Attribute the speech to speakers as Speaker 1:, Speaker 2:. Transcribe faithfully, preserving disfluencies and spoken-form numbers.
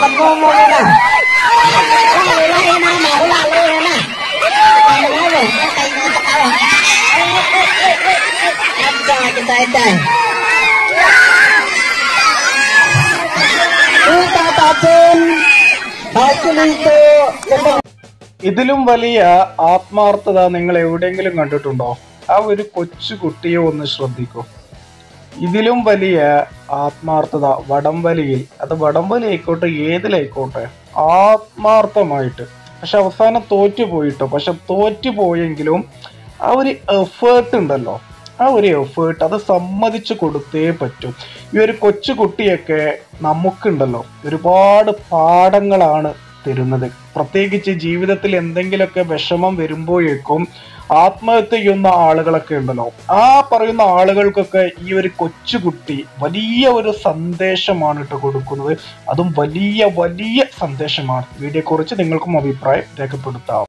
Speaker 1: Còn ngon ngon nè. Lay lay na mà có lay lay nè. Anh nói rồi, nó tay nó tao à. Anh trời cái tay trời. Kita tapin. Baculito.
Speaker 2: ഇതിലും വലിയ ആത്മാർത്ഥത നിങ്ങൾ എവിടെയെങ്കിലും കണ്ടിട്ടുണ്ടോ? ആ ഒരു കൊച്ചു കുട്ടിയെ ഒന്ന് ശ്രദ്ധിക്കൂ. ഇതിലും വലിയ ആത്മാർത്ഥത വടംവലിയിൽ, അത് വടംവലി ആയിക്കോട്ടെ ഏതിലായിക്കോട്ടെ, ആത്മാർത്ഥമായിട്ട്. പക്ഷെ അവസാനം തോറ്റു പോയിട്ടോ. പക്ഷെ തോറ്റു പോയെങ്കിലും ആ ഒരു എഫേർട്ട് ഉണ്ടല്ലോ, ആ ഒരു എഫേർട്ട് അത് സമ്മതിച്ചു കൊടുത്തേ പറ്റൂ. ഈ ഒരു കൊച്ചു കുട്ടിയൊക്കെ നമുക്കുണ്ടല്ലോ ഒരുപാട് പാഠങ്ങളാണ് തരുന്നത്. പ്രത്യേകിച്ച് ജീവിതത്തിൽ എന്തെങ്കിലുമൊക്കെ വിഷമം വരുമ്പോഴേക്കും ആത്മഹത്യ ചെയ്യുന്ന ആളുകളൊക്കെ ഉണ്ടല്ലോ, ആ പറയുന്ന ആളുകൾക്കൊക്കെ ഈ ഒരു കൊച്ചുകുട്ടി വലിയ ഒരു സന്ദേശമാണ് ഇട്ട് കൊടുക്കുന്നത്. അതും വലിയ വലിയ സന്ദേശമാണ്. വീഡിയോയെ കുറിച്ച് നിങ്ങൾക്കും അഭിപ്രായം രേഖപ്പെടുത്താം.